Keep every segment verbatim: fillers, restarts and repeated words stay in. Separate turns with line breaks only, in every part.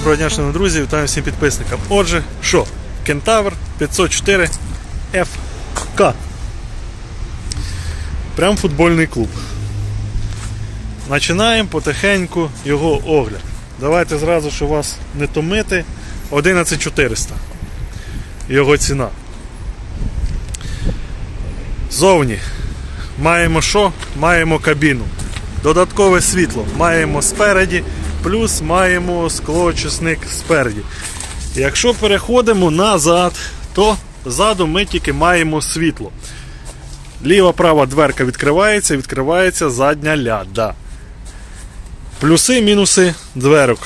Доброго дня, шановні друзі, вітаю всім підписникам. Отже, що? Кентавр п'ятсот чотири еф ка. Прям футбольний клуб. Починаємо потихеньку його огляд. Давайте зразу, щоб вас не томити, одинадцять чотириста. Його ціна. Зовні маємо що? Маємо кабіну. Додаткове світло маємо спереді, плюс маємо склоочисник спереді. Якщо переходимо назад, то ззаду ми тільки маємо світло. Ліва-права дверка відкривається, відкривається задня ляда. Плюси, мінуси дверок.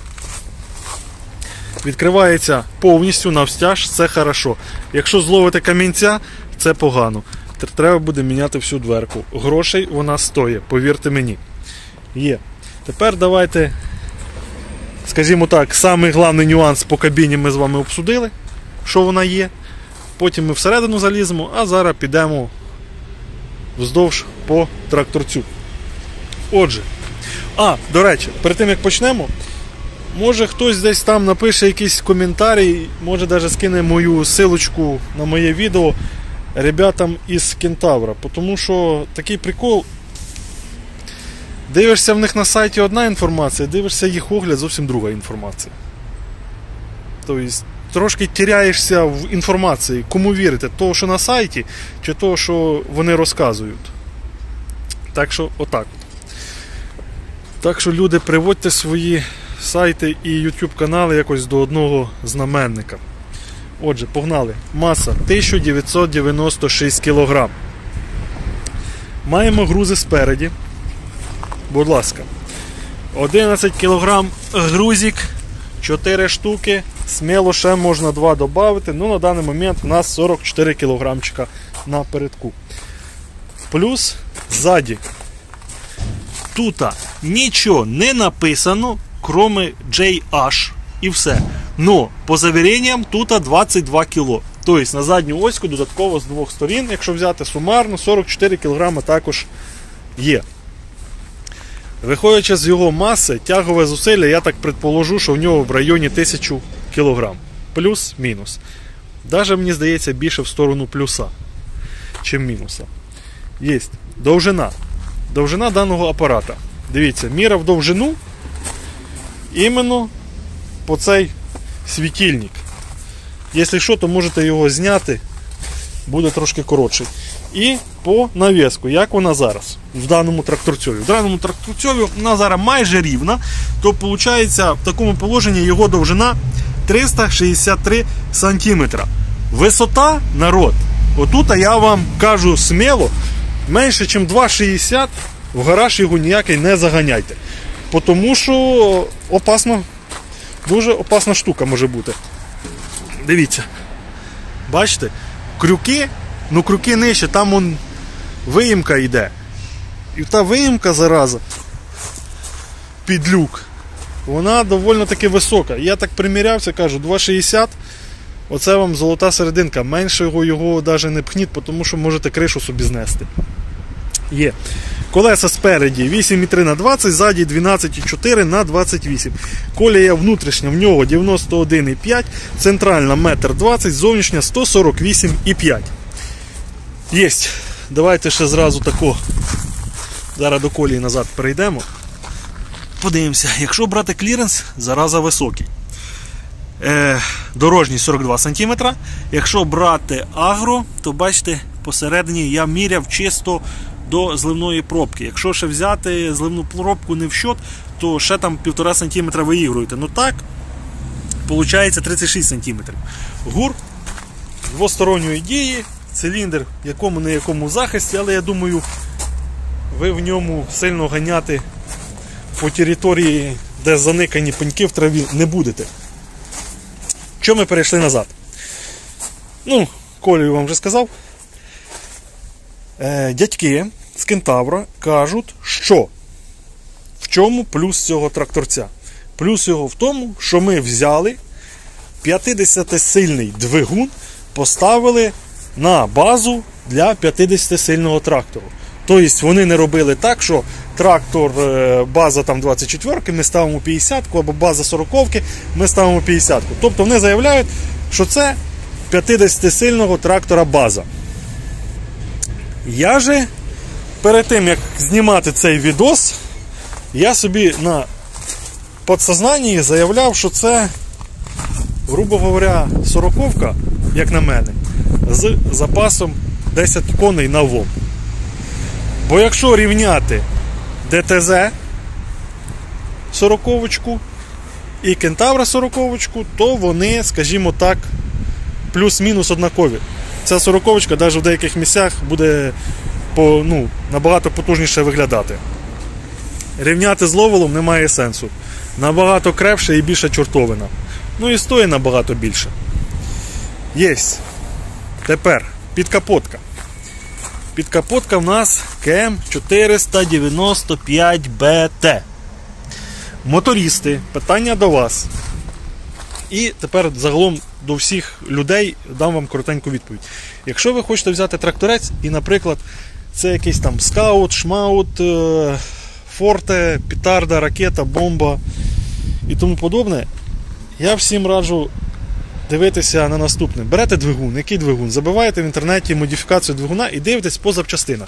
Відкривається повністю навстяж, це хорошо. Якщо зловите камінця, це погано. Треба буде міняти всю дверку. Грошей вона стоїть, повірте мені. Є. Тепер давайте, скажімо так, самий головний нюанс по кабіні ми з вами обсудили, що вона є. Потім ми всередину заліземо, а зараз підемо вздовж по тракторцю. Отже, а, до речі, перед тим як почнемо, може хтось десь там напише якийсь коментарій, може навіть скине мою силочку на моє відео ребятам із Кентавра. Тому що такий прикол, дивишся в них на сайті одна інформація, дивишся їх огляд, зовсім друга інформація. Тобто трошки теряєшся в інформації, кому вірити, того, що на сайті, чи того, що вони розказують. Так що отак. Так що, люди, приводьте свої сайти і YouTube канали якось до одного знаменника. Отже, погнали. Маса тисяча дев'ятсот дев'яносто шість кілограм. Маємо грузи спереді. Будь ласка. одинадцять кілограм грузик, чотири штуки. Сміло ще можна два додати. Ну, на даний момент у нас сорок чотири кілограмчика напередку. Плюс ззаді. Тут нічого не написано, крім джей аш, і все. Но, по завіренням, тут двадцять два кіло. Тобто, на задню оську додатково з двох сторін, якщо взяти сумарно, сорок чотири кілограми також є. Виходячи з його маси, тягове зусилля, я так предположу, що в нього в районі тисячі кілограм. Плюс-мінус. Даже, мені здається, більше в сторону плюса, чим мінуса. Є. Довжина. Довжина даного апарата. Дивіться, міряв довжину іменно по цей світильник. Якщо що, то можете його зняти, буде трошки коротший. І по навіску, як вона зараз в даному тракторцьові. В даному тракторцьові вона зараз майже рівна, то виходить в такому положенні його довжина триста шістдесят три сантиметра. Висота, народ, отут я вам кажу сміло, менше, ніж два шістдесят, в гараж його ніякий не заганяйте. Тому що опасно, дуже опасна штука може бути. Дивіться. Бачите? Крюки, ну крюки нижче, там вон виїмка йде. І та виїмка, зараза, під люк, вона доволі таки висока. Я так примірявся, кажу, два шістдесят, оце вам золота серединка. Менше його, його навіть не пхніть, тому що можете кришу собі знести. Є. Колеса спереді вісім і три на двадцять, ззаді дванадцять і чотири на двадцять вісім. Колія внутрішня в нього дев'яносто один і п'ять, центральна метр двадцять, зовнішня сто сорок вісім і п'ять. Єсть. Давайте ще зразу тако. Зараз до колії назад перейдемо. Подивимося. Якщо брати кліренс, зараза високий. Е, дорожній сорок два сантиметра. Якщо брати агро, то бачите, посередині я міряв чисто до зливної пробки. Якщо ще взяти зливну пробку не в счет, то ще там півтора сантиметра виігруєте. Ну так, виходить тридцять шість сантиметрів. Гур двосторонньої дії, циліндр в якому-не якому захисті, але я думаю, ви в ньому сильно ганяти по території, де заникані пеньки в траві, не будете. Що ми перейшли назад? Ну, колію вам вже сказав. Е, дядьки з Кентавра кажуть, що в чому плюс цього тракторця? Плюс його в тому, що ми взяли п'ятдесятисильний двигун, поставили на базу для п'ятдесятисильного трактору. Тобто вони не робили так, що трактор база там двадцять четвірки, ми ставимо п'ятдесятку, або база сороковки, ми ставимо п'ятдесятку. Тобто вони заявляють, що це п'ятдесятисильного трактора база. Я же перед тим, як знімати цей відос, я собі на підсознанні заявляв, що це, грубо говоря, сороковка, як на мене, з запасом десять коней на вом. Бо якщо рівняти ДТЗ сороковочку і Кентавра сороковочку, то вони, скажімо так, плюс-мінус однакові. Ця сороковочка навіть в деяких місцях буде по, ну, набагато потужніше виглядати. Рівняти з ловелом немає сенсу. Набагато крепше і більша чортовина. Ну і стоїть набагато більше. Єсть. Тепер підкапотка. Підкапотка в нас Ке Ем чотириста дев'яносто п'ять Б Т. Мотористи, питання до вас. І тепер загалом до всіх людей дам вам коротеньку відповідь. Якщо ви хочете взяти тракторець і, наприклад, це якийсь там скаут, шмаут, форте, петарда, ракета, бомба і тому подобне, я всім раджу дивитися на наступне. Берете двигун, який двигун? Забиваєте в інтернеті модифікацію двигуна і дивитесь по запчастинах.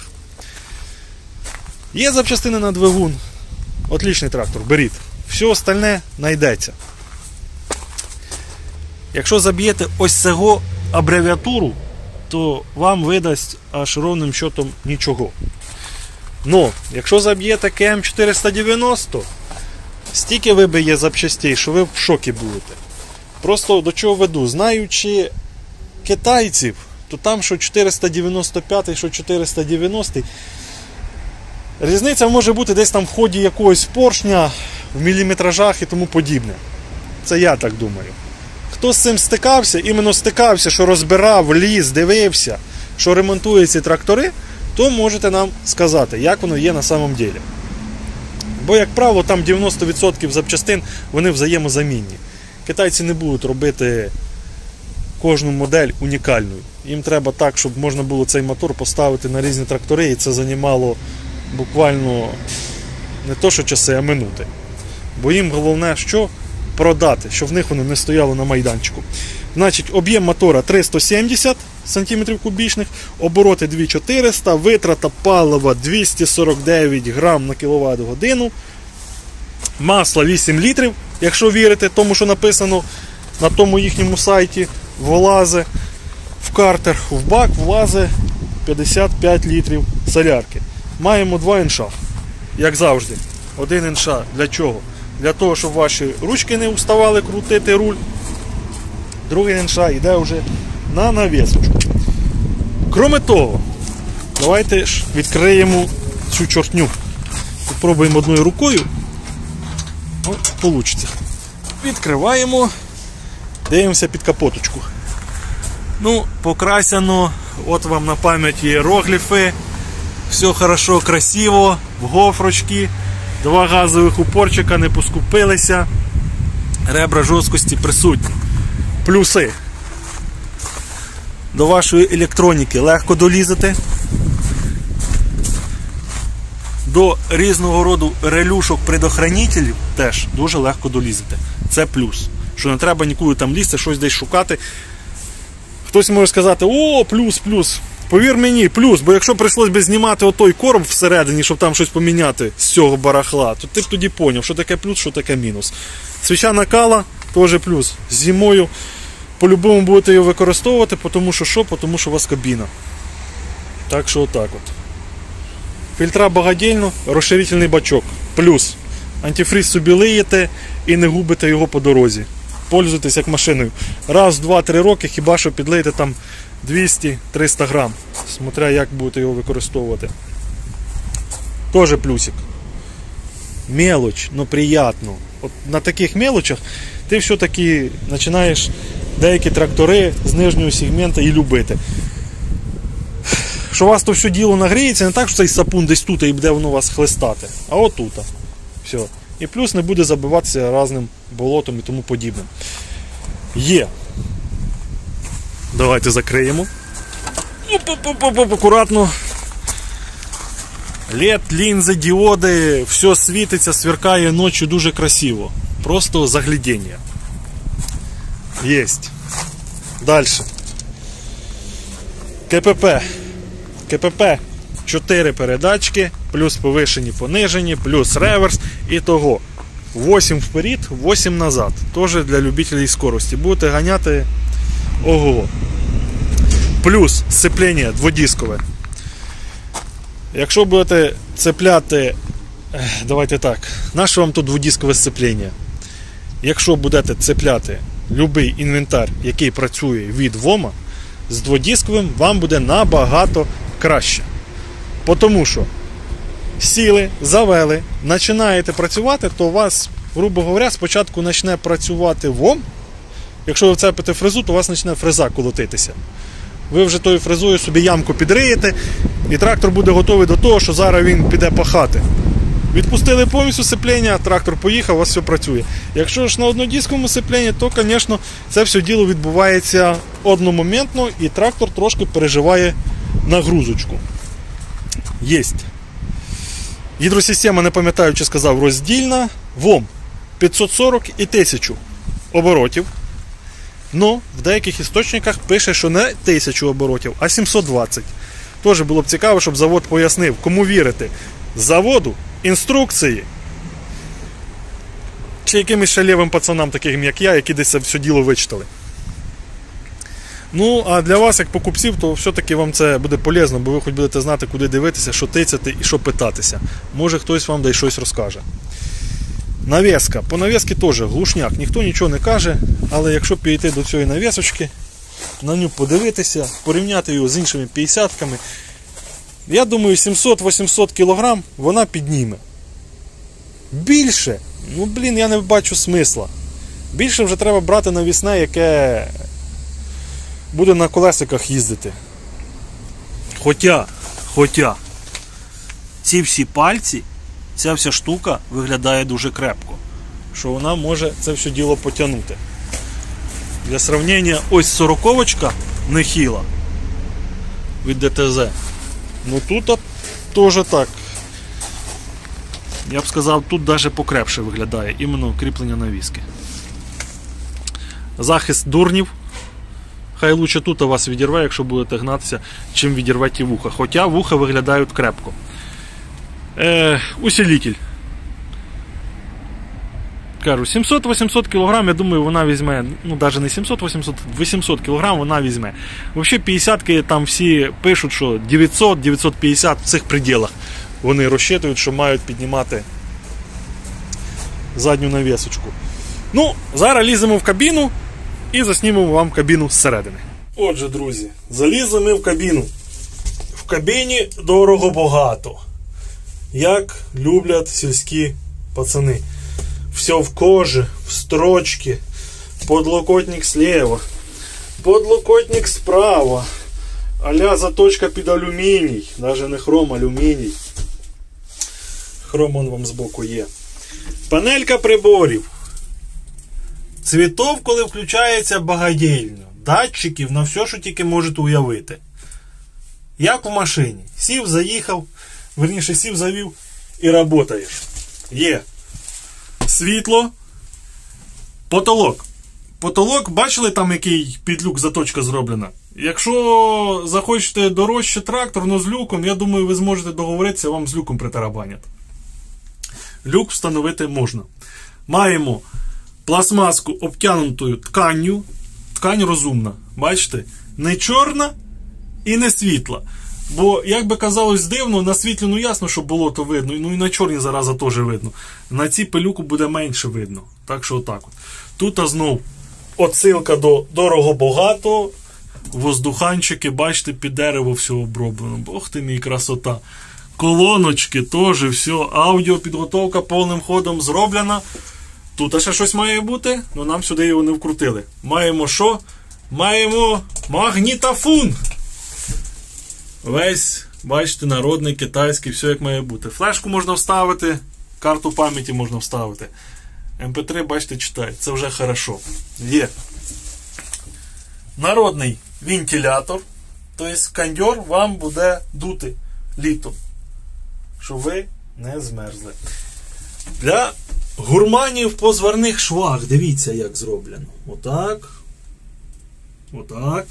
Є запчастини на двигун, отличний трактор, беріть. Все остальне знайдеться. Якщо заб'єте ось цього абревіатуру, то вам видасть аж ровним счетом нічого. Но, якщо заб'єте Ке Ем чотириста дев'яносто, стільки вибиє запчастей, що ви в шокі будете. Просто до чого веду, знаючи китайців, то там що чотириста дев'яносто п'ять, що чотириста дев'яносто, різниця може бути десь там в ході якогось поршня, в міліметражах і тому подібне. Це я так думаю. Хто з цим стикався, іменно стикався, що розбирав, ліз, дивився, що ремонтує ці трактори, то можете нам сказати, як воно є на самом деле. Бо, як правило, там дев'яносто відсотків запчастин, вони взаємозамінні. Китайці не будуть робити кожну модель унікальною. Їм треба так, щоб можна було цей мотор поставити на різні трактори, і це займало буквально не то, що часи, а минути. Бо їм головне, що продати, щоб в них воно не стояло на майданчику. Значить, об'єм мотора триста сімдесят сантиметрів кубічних, обороти дві тисячі чотириста, витрата палива двісті сорок дев'ять грам на кіловат годину, масла вісім літрів, якщо вірите тому, що написано на тому їхньому сайті, влазе в картер, в бак влазе п'ятдесят п'ять літрів солярки. Маємо два інша, як завжди. Один інша для чого? Для того, щоб ваші ручки не уставали крутити руль. Другий інша йде вже на навісочку. Кроме того, давайте ж відкриємо цю чортню. Попробуємо одною рукою. О, вийде. Відкриваємо, дивимося під капоточку. Ну, покрасено, от вам на пам'ять іерогліфи. Все хорошо, красиво, в гофрочки. Два газових упорчика не поскупилися. Ребра жорсткості присутні. Плюси. До вашої електроніки легко долізати. До різного роду релюшок-предохранителів теж дуже легко долізати. Це плюс. Що не треба нікуди там лізти, щось десь шукати. Хтось може сказати, о, плюс, плюс. Повір мені, плюс, бо якщо прийшлось би знімати отой корм всередині, щоб там щось поміняти з цього барахла, то ти б тоді поняв, що таке плюс, що таке мінус. Свіча накала, теж плюс. Зимою по-любому будете її використовувати, тому що що? Тому що у вас кабіна. Так що отак от. Фільтра багадільно, розширительний бачок. Плюс. Антифриз собі лиєте і не губите його по дорозі. Пользуйтесь як машиною. Раз, два, три роки, хіба що підлиєте там двісті - триста грам. Смотря як будете його використовувати. Тоже плюсик. Мелочь, но приятно. От на таких мелочах ти все-таки починаєш деякі трактори з нижнього сегмента і любити. Що у вас то все діло нагріється, не так, що цей сапун десь тут і буде воно вас хлестати, а отут. Все. І плюс не буде забиватися різним болотом і тому подібним. Є. Давайте закриємо. Оп-оп-оп-оп, акуратно. Лед, лінзи, діоди, все світиться, сверкає ночі дуже красиво. Просто заглядіння. Єсть. Дальше. КПП. КПП. чотири передачки, плюс повишені, понижені, плюс реверс. І того. вісім вперед, вісім назад. Тоже для любителей скорості. Будете ганяти ого. Плюс сцеплення дводискове. Якщо будете цепляти, давайте так, наше вам тут дводискове сцеплення? Якщо будете цепляти будь-який інвентар, який працює від ВОМа, з дводисковим вам буде набагато краще. Тому що сіли, завели, починаєте працювати, то у вас, грубо говоря, спочатку почне працювати ВОМ. Якщо ви вцепите фрезу, то у вас почне фреза колотитися. Ви вже тою фрезою собі ямку підриєте, і трактор буде готовий до того, що зараз він піде пахати. Відпустили повністю сцеплення, трактор поїхав, у вас все працює. Якщо ж на однодисковому сцепленні, то, звісно, це все діло відбувається одномоментно, і трактор трошки переживає нагрузочку. Єсть. Гідросистема, не пам'ятаю, чи сказав, роздільна. ВОМ п'ятсот сорок і тисячу оборотів. Но в деяких істочниках пише, що не тисячу оборотів, а сімсот двадцять. Теж було б цікаво, щоб завод пояснив, кому вірити. Заводу, інструкції. Чи якимось шалєвим пацанам, таким як я, які десь це все діло вичитали. Ну, а для вас, як покупців, то все-таки вам це буде полезно, бо ви хоч будете знати, куди дивитися, що тицяти і що питатися. Може хтось вам да й щось розкаже. Навіска. По навісці теж глушняк. Ніхто нічого не каже, але якщо підійти до цієї навісочки, на нього подивитися, порівняти його з іншими п'ятдесятками, я думаю, сімсот-вісімсот кілограм вона підніме. Більше, ну блін, я не бачу смисла. Більше вже треба брати навісне, яке буде на колесиках їздити. Хоча, хоча, ці всі пальці, ця вся штука виглядає дуже крепко, що вона може це все діло потягнути. Для сравнення, ось сороковочка нехіла від ДТЗ. Ну тут теж так. Я б сказав, тут навіть покрепше виглядає, іменно кріплення навіски. Захист дурнів. Хай лучше тут у вас відірве, якщо будете гнатися, чим відірве ті вуха. Хоча вуха виглядають крепко. Е, усилитель. Кажу, сімсот-вісімсот кілограм, я думаю, вона візьме, ну навіть не сімсот-вісімсот, вісімсот кілограм вона візьме. Взагалі п'ятдесятки там всі пишуть, що дев'ятсот-дев'ятсот п'ятдесят в цих пределах вони розчитують, що мають піднімати задню навісочку. Ну, зараз ліземо в кабіну і заснімемо вам кабіну зсередини. Отже, друзі, залізли ми в кабіну. В кабіні дорого-багато. Як люблять сільські пацани. Все в коже, в строчке, подлокотник слева, подлокотник справа, а-ля заточка під алюміній, навіть не хром, алюміній. Хром он вам збоку є. Панелька приборів. Цвітов, коли включається багадільно. Датчиків на все, що тільки можете уявити. Як в машині. Сів, заїхав, верніше сів, завів і працюєш. Є. Світло. Потолок. Потолок, бачили там який під люк заточка зроблена? Якщо захочете дорожче трактор, но з люком, я думаю, ви зможете договоритися, вам з люком притарабанять. Люк встановити можна. Маємо пластмаску обтянутою тканню. Ткань розумна. Бачите? Не чорна і не світла. Бо, як би казалось дивно, на світлі, ну ясно, що болото видно, ну і на чорні зараза теж видно. На цій пилюку буде менше видно. Так що отак от. Тут знов отсилка до дорого-багато. Воздуханчики, бачите, під дерево все оброблено. Бог ти мій, красота. Колоночки теж все. Аудіопідготовка повним ходом зроблена. Тут ще щось має бути, але нам сюди його не вкрутили. Маємо що? Маємо магнітофон. Весь, бачите, народний, китайський, все як має бути. Флешку можна вставити, карту пам'яті можна вставити. ем пе три, бачите, читає. Це вже хорошо. Є. Народний вентилятор. Тобто кондьор вам буде дути літом. щоб ви не змерзли. Для гурманів по зварних швах, дивіться, як зроблено. Отак. Отак.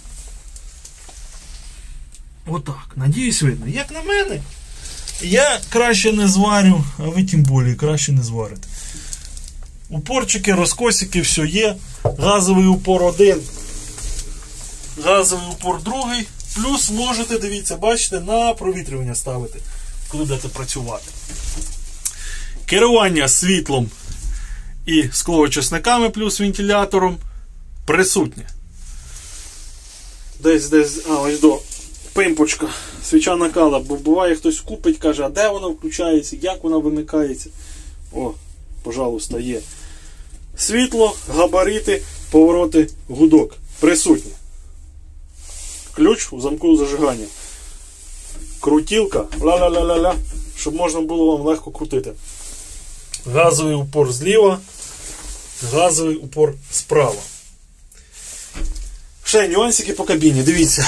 Отак. Надіюсь, видно. Як на мене, я краще не зварю, а ви тим більше краще не зварите. Упорчики, розкосики, все є. Газовий упор один. Газовий упор другий. Плюс можете, дивіться, бачите, на провітрювання ставити, коли будете працювати. Керування світлом і склоочисниками плюс вентилятором присутнє. Десь, десь, а ось до пимпочка, свіча накала, бо буває хтось купить, каже, а де вона включається, як вона вимикається. О, пожалуйста, є. Світло, габарити, повороти, гудок. Присутні. Ключ у замку зажигання. Крутілка, ла-ла-ла-ла-ла, щоб можна було вам легко крутити. Газовий упор зліва, газовий упор справа. Ще нюансики по кабіні, дивіться.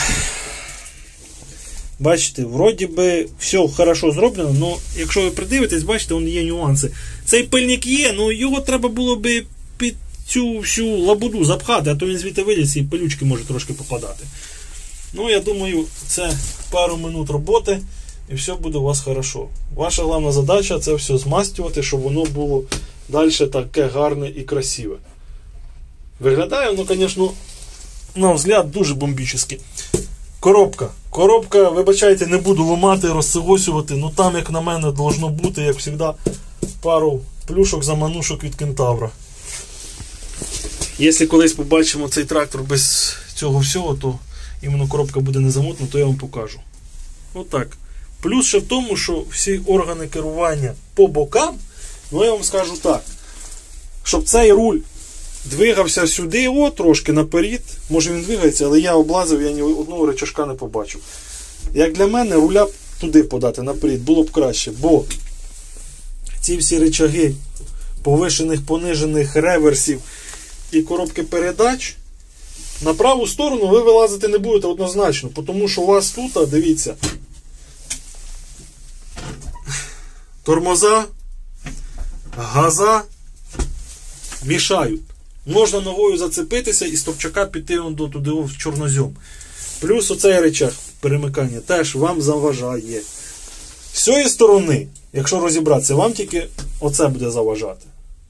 Бачите, вроді би все хорошо зроблено, але якщо ви придивитесь, бачите, вон є нюанси. Цей пильник є, але його треба було би під цю всю лабуду запхати, а то він звідти виліз і пилючки може трошки попадати. Ну, я думаю, це пару минут роботи і все буде у вас хорошо. Ваша головна задача це все змастювати, щоб воно було далі таке гарне і красиве. Виглядає воно, звісно, на взгляд дуже бомбічно. Коробка. Коробка, вибачайте, не буду ламати, розсигосювати, ну там, як на мене, должно бути, як завжди, пару плюшок-заманушок від Кентавра. Якщо колись побачимо цей трактор без цього всього, то іменно коробка буде не замутна, то я вам покажу. Отак. Плюс ще в тому, що всі органи керування по бокам, ну я вам скажу так, щоб цей руль двигався сюди, о, трошки наперед, може він двигається, але я облазив, я ні одного рычажка не побачив. Як для мене, руля туди подати, наперед, було б краще, бо ці всі рычаги повишених, понижених, реверсів і коробки передач, на праву сторону ви вилазити не будете однозначно, тому що у вас тут, дивіться, тормоза, газа мішають. Можна ногою зацепитися і з топчака піти до туди в чорнозем. Плюс оцей рычаг перемикання теж вам заважає. З цієї сторони, якщо розібратися, вам тільки оце буде заважати.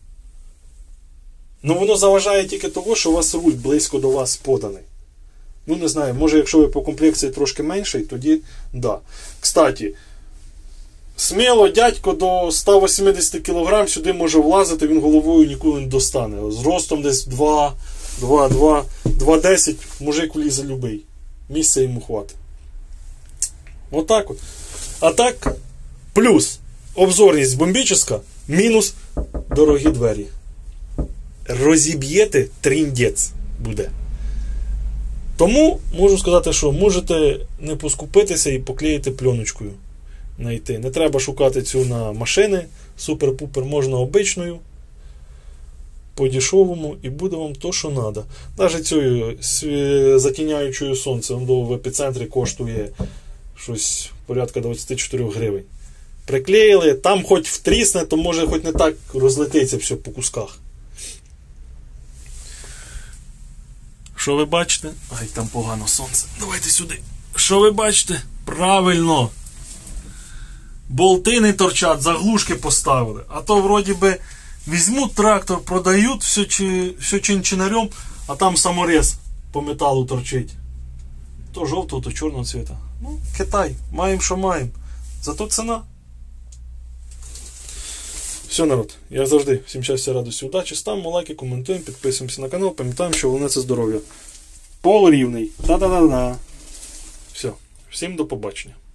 Ну воно заважає тільки того, що у вас руль близько до вас поданий. Ну не знаю, може якщо ви по комплекції трошки менший, тоді да. Кстати, сміло дядько до ста вісімдесят кілограм сюди може влазити, він головою ніколи не достане. З ростом десь два, два, два, два десять мужик влізе любий. Місця йому хватить. Отак от. А так, плюс обзорність бомбічна, мінус дорогі двері. Розіб'єте, триндець буде. Тому можу сказати, що можете не поскупитися і поклеїти пленочкою. Найти. Не треба шукати цю на машини, супер-пупер, можна обичною, по-дешевому, і буде вам то, що треба. Навіть цією затіняючою сонце в епіцентрі коштує щось порядка двадцять чотири гривень. Приклеїли, там хоч втрісне, то може хоч не так розлетиться все по кусках. Що ви бачите? Ай, там погано сонце. Давайте сюди. Що ви бачите? Правильно. Болти не торчать, заглушки поставили. А то вроді би візьмуть трактор, продають все, чи, все чин-чинарем, а там саморез по металу торчить. То жовтого, то чорного цвіта. Ну, Китай. Маємо, що маємо. Зато ціна. Все, народ. Я завжди всім щастя, радості, удачі. Ставимо лайки, коментуємо, підписуємося на канал. Пам'ятаємо, що головне це здоров'я. Пол рівний. Та-да-да-да. Все. Всім до побачення.